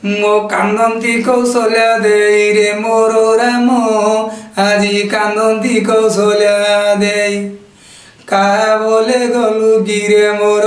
मो कांदंती कौशल्या देई रे मोर राम आजी कांदंती कौशल्या देई का बोले गलु गिरे मोर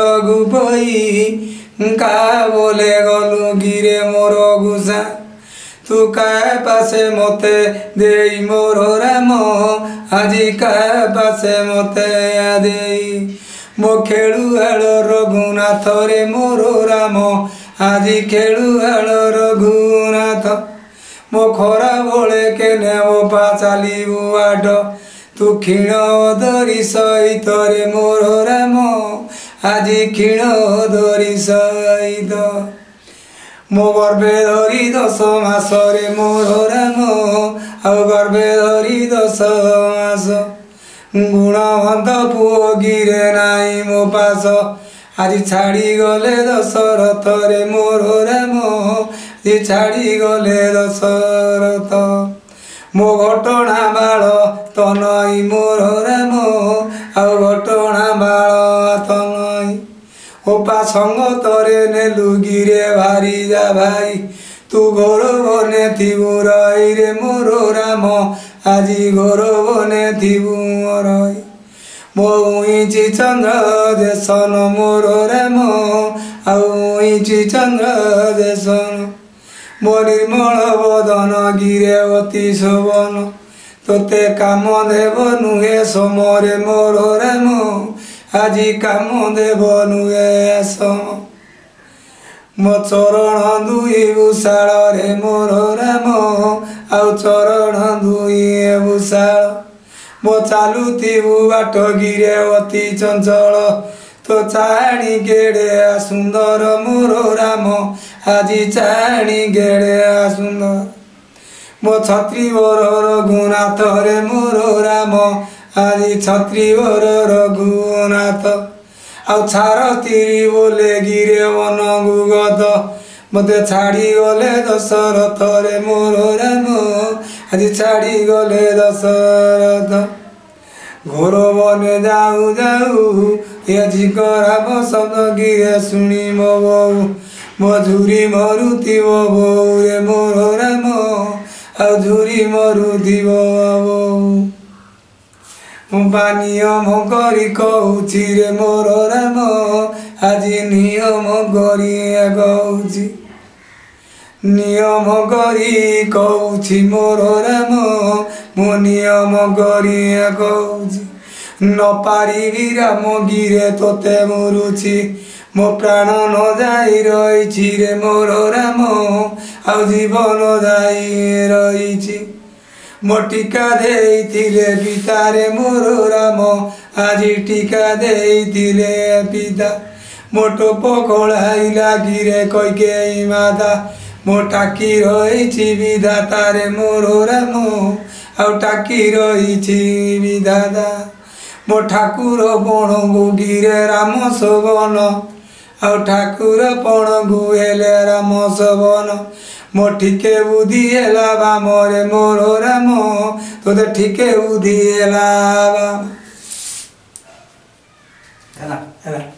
गुबई का बोले गलु गिरे मोर गुसा तू का पासे मते देई मोर राम आजी का पासे मते देई मो खेलुआल रघुनाथ रे मोर राम आजी खेलुआल रघुनाथ मो खरा बोले केने मो पा चालिबु आड तू क्षीण धरी सहित रे मोर राम आजी क्षीण धरी सहित मो गर्भे धरी 10 मास रे मोर राम आ गर्भे धरी 10 मास गुणवंत पुओ गिरे नाई मो पास आज छाड़ी गले दशरथ रे मोर राम जी छाड़ी गले दशरथ मो घटना बाल तनई मोर राम आ घटना बाल तनई ओपा संगत रे नेलु गिरे भारी जा भाई तू गौरव ने थिबु रही रे मोर राम आजी गौरव ने थिबु रही मो उइची चंद्र देशन मोर राम आउइची चंद्र देशन मो निर्मल बदन गिरे अति शोभन तोते काम देव नुहे समरे मोर राम आजी काम देव नुहे सम मो चरण दुई भूषाल रे मोर राम आउ चरण दुई भूषाल मो चालुथिबु बाट गिरे अति चंचल तो चाणी गेड़े सुंदर मोर राम आजी चाणी गेड़े सुंदर मो छत्रीवर रघुनाथ रे मोर राम आजी छत्रीवर रघुनाथ आउ छारती बोले गिरे वन गुगत मते छाड़ी गले दशरथ रे मोर राम आज छाड़ी गले दशरथ घोर बने जाऊ जाऊ ये कराब शब्द गिरे शुणी मो बऊ मझुरी मरुथि बऊ रे मोर राम आ झुरी मरुथि बऊ नियम करी कहूची रे मोर राम आजी नियम करी कहूची नियम करी कहूची मोर राम मो नियम करी कहूची न पारिबी राम गिरे तोते मुरुची मो प्राण न जाई रही रे मोर राम आ जीवन जाई रही मो टीका देइथिले पिता रे मोर राम आजी टीका देइथिले पिता मो टोप खोलाइला गिरे कैकेयी माता मो टाकी रही विधाता रे मोर राम आ टाकी रही विधाता मो ठाकुर पणगु गिरे राम शोभन आ ठाकुर पणगु हेले राम शोभन मो ठीके बुद्धि हेला बाम रे मोर राम तोते ठीके बुद्धि हेला बाम।